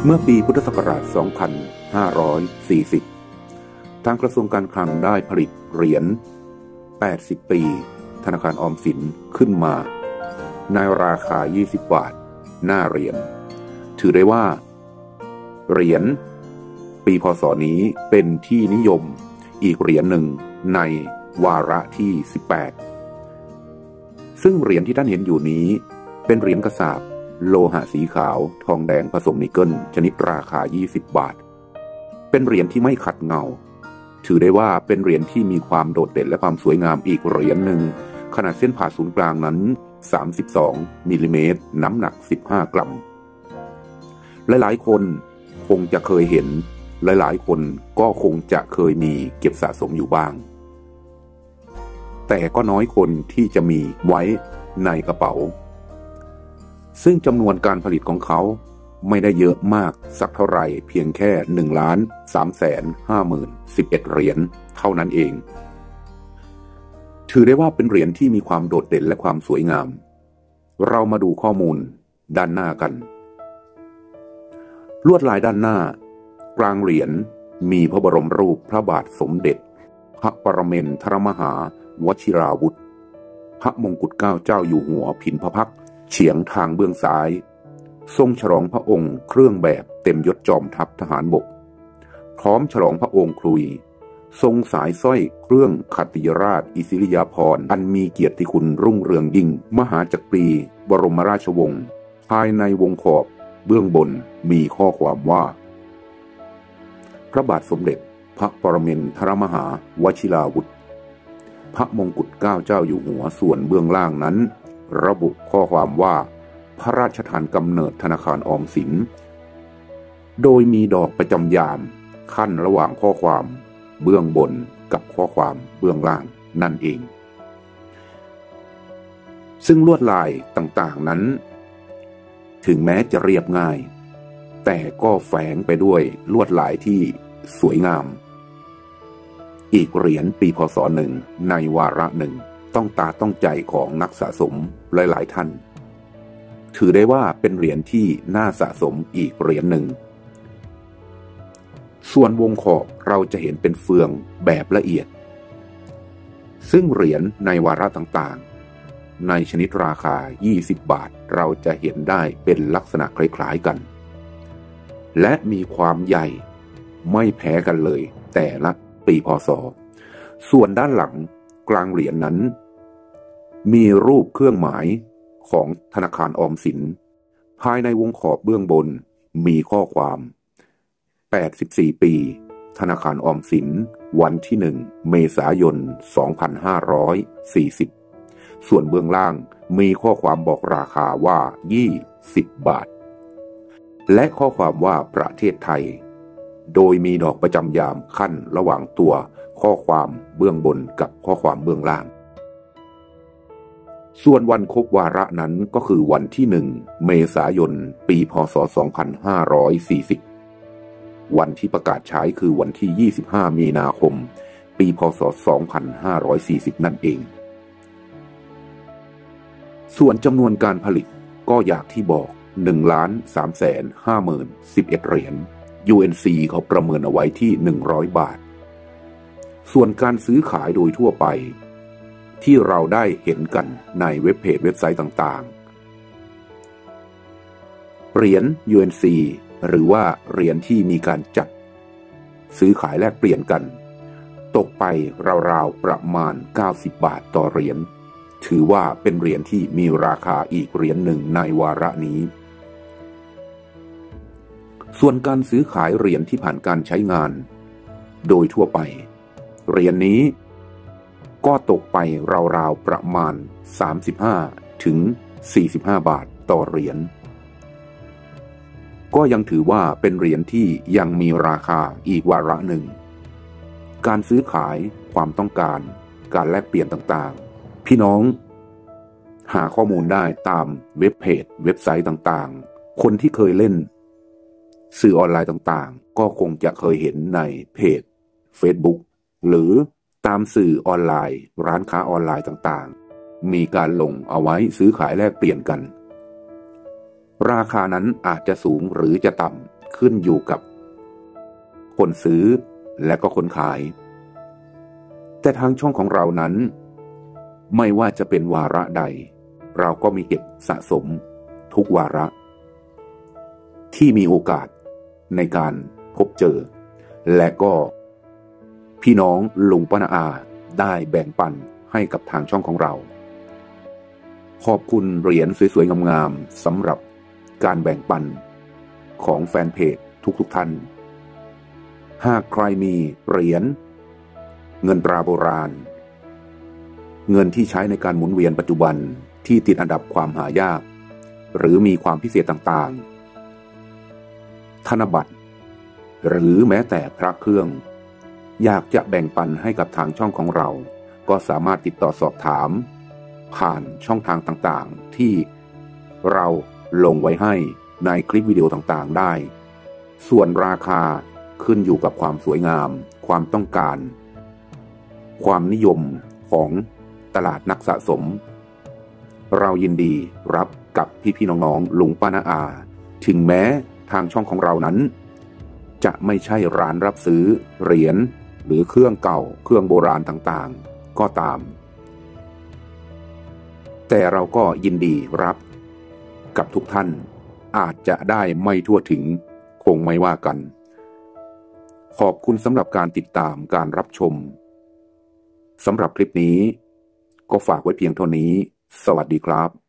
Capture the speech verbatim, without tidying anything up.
เมื่อปีพุทธศักราช สองพันห้าร้อยสี่สิบ ทางกระทรวงการคลังได้ผลิตเหรียญ แปดสิบ ปีธนาคารออมสินขึ้นมาในราคา ยี่สิบ บาทหน้าเหรียญ ถือได้ว่าเหรียญปีพ.ศ.นี้เป็นที่นิยมอีกเหรียญหนึ่งในวาระที่ สิบแปด ซึ่งเหรียญที่ท่านเห็นอยู่นี้เป็นเหรียญกระสาบโลหะสีขาวทองแดงผสมนิกเกิลชนิดราคา ยี่สิบ บาทเป็นเหรียญที่ไม่ขัดเงาถือได้ว่าเป็นเหรียญที่มีความโดดเด่นและความสวยงามอีกเหรียญหนึ่งขนาดเส้นผ่าศูนย์กลางนั้นสามสิบสองมิลลิเมตรน้ำหนักสิบห้ากรัมหลายๆคนคงจะเคยเห็นหลายๆคนก็คงจะเคยมีเก็บสะสมอยู่บ้างแต่ก็น้อยคนที่จะมีไว้ในกระเป๋าซึ่งจำนวนการผลิตของเขาไม่ได้เยอะมากสักเท่าไหร่เพียงแค่ หนึ่งล้านสามแสนห้าหมื่นสิบเอ็ด เหรียญเท่านั้นเองถือได้ว่าเป็นเหรียญที่มีความโดดเด่นและความสวยงามเรามาดูข้อมูลด้านหน้ากันลวดลายด้านหน้ากลางเหรียญมีพระบรมรูปพระบาทสมเด็จพระปรเมนทรมหาวชิราวุธพระมงกุฎเกล้าเจ้าอยู่หัวผินพระพักตร์เฉียงทางเบื้องซ้ายทรงฉลองพระองค์เครื่องแบบเต็มยศจอมทัพทหารบกพร้อมฉลองพระองค์คลุยทรงสายสร้อยเครื่องขัตติยราชอิสริยาภรณ์อันมีเกียรติคุณรุ่งเรืองยิ่งมหาจักรีบรมราชวงศ์ภายในวงขอบเบื้องบนมีข้อความว่าพระบาทสมเด็จพระปรเมนทรมหาวชิราวุธพระมงกุฎเกล้าเจ้าอยู่หัวส่วนเบื้องล่างนั้นระบุข้อความว่าพระราชทานกำเนิดธนาคารออมสินโดยมีดอกประจำยามขั้นระหว่างข้อความเบื้องบนกับข้อความเบื้องล่างนั่นเองซึ่งลวดลายต่างๆนั้นถึงแม้จะเรียบง่ายแต่ก็แฝงไปด้วยลวดลายที่สวยงามอีกเหรียญปีพ.ศ.หนึ่งในวาระหนึ่งต้องตาต้องใจของนักสะสมหลายๆท่านถือได้ว่าเป็นเหรียญที่น่าสะสมอีกเหรียญหนึ่งส่วนวงขอบเราจะเห็นเป็นเฟืองแบบละเอียดซึ่งเหรียญในวาระต่างๆในชนิดราคายี่สิบบาทเราจะเห็นได้เป็นลักษณะคล้ายๆกันและมีความใหญ่ไม่แพ้กันเลยแต่ละปีพ.ศ.ส่วนด้านหลังกลางเหรียญนั้นมีรูปเครื่องหมายของธนาคารออมสินภายในวงขอบเบื้องบนมีข้อความแปดสิบสี่ปีธนาคารออมสินวันที่หนึ่งเมษายนสองพันห้าร้อยสี่สิบส่วนเบื้องล่างมีข้อความบอกราคาว่ายี่สิบบาทและข้อความว่าประเทศไทยโดยมีดอกประจำยามขั้นระหว่างตัวข้อความเบื้องบนกับข้อความเบื้องล่างส่วนวันครบวาระนั้นก็คือวันที่หนึ่งเมษายนปีพ.ศ. สองพันห้าร้อยสี่สิบวันที่ประกาศใช้คือวันที่ยี่สิบห้ามีนาคมปีพ.ศ. สองพันห้าร้อยสี่สิบนั่นเองส่วนจำนวนการผลิตก็อย่างที่บอกหนึ่งล้านสามแสนห้าหมื่นสิบเอ็ด เหรียญ ยู เอ็น ซี เขาประเมินเอาไว้ที่หนึ่งร้อยบาทส่วนการซื้อขายโดยทั่วไปที่เราได้เห็นกันในเว็บเพจเว็บไซต์ต่างๆเหรียญ ยู เอ็น ซี หรือว่าเหรียญที่มีการจัดซื้อขายแลกเปลี่ยนกันตกไปราวๆประมาณเก้าสิบบาทต่อเหรียญถือว่าเป็นเหรียญที่มีราคาอีกเหรียญหนึ่งในวาระนี้ส่วนการซื้อขายเหรียญที่ผ่านการใช้งานโดยทั่วไปเหรียญนี้ก็ตกไปราวๆประมาณสามสิบห้าถึงสี่สิบห้าบาทต่อเหรียญก็ยังถือว่าเป็นเหรียญที่ยังมีราคาอีกวาระหนึ่งการซื้อขายความต้องการการแลกเปลี่ยนต่างๆพี่น้องหาข้อมูลได้ตามเว็บเพจเว็บไซต์ต่างๆคนที่เคยเล่นสื่อออนไลน์ต่างๆก็คงจะเคยเห็นในเพจ Facebook หรือตามสื่อออนไลน์ร้านค้าออนไลน์ต่างๆมีการลงเอาไว้ซื้อขายแลกเปลี่ยนกันราคานั้นอาจจะสูงหรือจะต่ำขึ้นอยู่กับคนซื้อและก็คนขายแต่ทางช่องของเรานั้นไม่ว่าจะเป็นวาระใดเราก็มีเก็บสะสมทุกวาระที่มีโอกาสในการพบเจอและก็พี่น้องลุงป้าน้าอาได้แบ่งปันให้กับทางช่องของเราขอบคุณเหรียญสวยๆงามๆสำหรับการแบ่งปันของแฟนเพจทุกๆท่านหากใครมีเหรียญเงินตราโบราณเงินที่ใช้ในการหมุนเวียนปัจจุบันที่ติดอันดับความหายากหรือมีความพิเศษต่างๆธนบัตรหรือแม้แต่พระเครื่องอยากจะแบ่งปันให้กับทางช่องของเราก็สามารถติดต่อสอบถามผ่านช่องทางต่างๆที่เราลงไว้ให้ในคลิปวิดีโอต่างๆได้ส่วนราคาขึ้นอยู่กับความสวยงามความต้องการความนิยมของตลาดนักสะสมเรายินดีรับกับพี่ๆน้องๆลุงป้าน้าอาถึงแม้ทางช่องของเรานั้นจะไม่ใช่ร้านรับซื้อเหรียญหรือเครื่องเก่าเครื่องโบราณต่างๆก็ตามแต่เราก็ยินดีรับกับทุกท่านอาจจะได้ไม่ทั่วถึงคงไม่ว่ากันขอบคุณสำหรับการติดตามการรับชมสำหรับคลิปนี้ก็ฝากไว้เพียงเท่านี้สวัสดีครับ